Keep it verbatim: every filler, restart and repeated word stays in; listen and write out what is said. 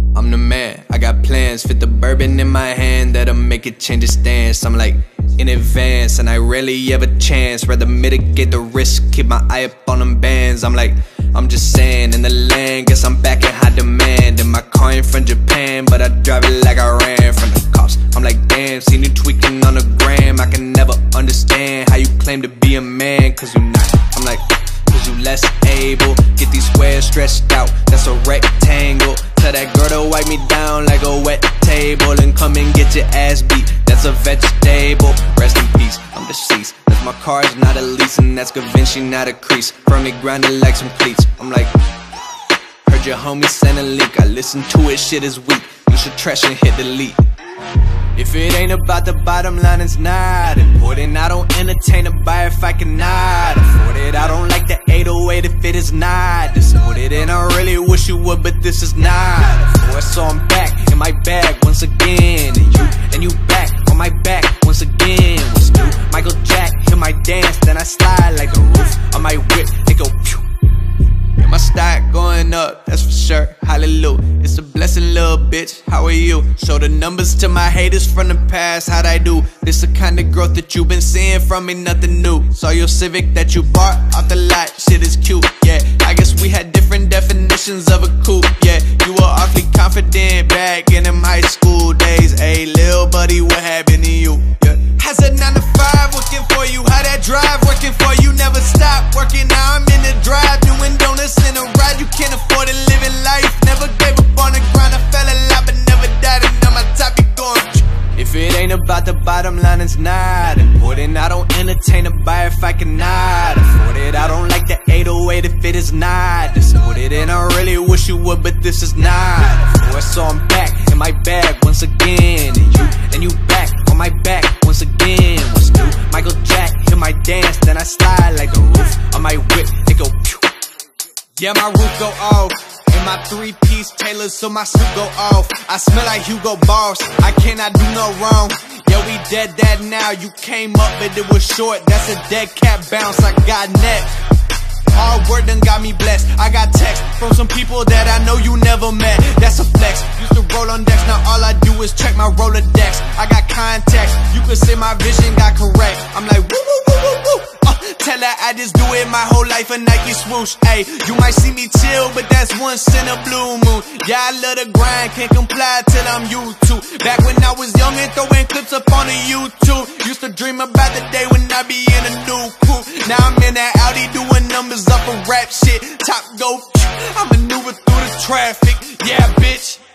I'm the man, I got plans. Fit the bourbon in my hand that'll make it change its stance. I'm like in advance, and I rarely ever chance. Rather mitigate the risk, keep my eye up on them bands. I'm like, I'm just saying, in the land, guess I'm back in high demand. And my car ain't from Japan, but I drive it like I ran from the cops. I'm like, damn, seen you tweaking on the gram. I can never understand how you claim to be a man, cause you not. I'm like, cause you less able. Get these squares stretched out, that's a rectangle. Tell that girl to wipe me down like a wet table, and come and get your ass beat, that's a vegetable. Rest in peace, I'm deceased, cause my car's not a lease, and that's Vinci, not a crease. Firmly grounded like some cleats. I'm like, heard your homie send a link, I listened to it, shit is weak. You should trash and hit delete. If it ain't about the bottom line, it's not important. I don't entertain a buyer if I cannot afford it. I don't like the eight oh eight if it is not distorted. And I really wish you would, but this is not a force. So I'm back in my bag once again, and you, and you back on my back once again. What's new? Michael Jack, hear my dance, then I slide like the roof on my whip, it go phew. And my stock going up, that's for sure, hallelujah. It's a blessing, little bitch, how are you? Show the numbers to my haters from the past, how'd I do? This the kind of growth that you been seeing from me, nothing new. Saw your Civic that you bought off the lot, shit is cute, yeah. I guess we had different definitions of a coupe, yeah. You were awfully confident back in them high school days. Hey, lil' buddy, what happened to you? Yeah. How's that nine to five working for you? How that drive working for you? Never stop working, now I'm in the drive, doing donuts in a ride. You can't afford to live in life. Never gave up on the grind. I fell a lot but never died, and now my top be going. If it ain't about the bottom line, it's not important. I don't entertain a buyer if I cannot afford it. I don't like the eight oh eight if it is not distorted. And I really wish you would, but this is not a force. So I'm back in my bag once again, and you, and you back on my back once again. What's new? Michael Jack, hear my dance, then I slide like the roof on my whip, it go phew. Yeah, my roof go off, and my three-piece tailors so my suit go off. I smell like Hugo Boss, I cannot do no wrong. Yeah, we dead that now, you came up but it was short. That's a dead cat bounce, I got net. Hard work done got me blessed. I got text from some people that I know you never met. That's a flex, used to roll on decks, now all I do is check my Rolodex. I got contacts, you could say my vision got correct. I'm like woo woo woo woo woo. Tell her I just do it my whole life, a Nike swoosh. Ayy, you might see me chill, but that's once in a blue moon. Yeah, I love the grind, can't comply till I'm you too. Back when I was young and throwing clips up on the YouTube. Used to dream about the day when I be in a new coupe. Now I'm in that Audi doing numbers up for rap shit. Top go, I maneuver through the traffic, yeah bitch.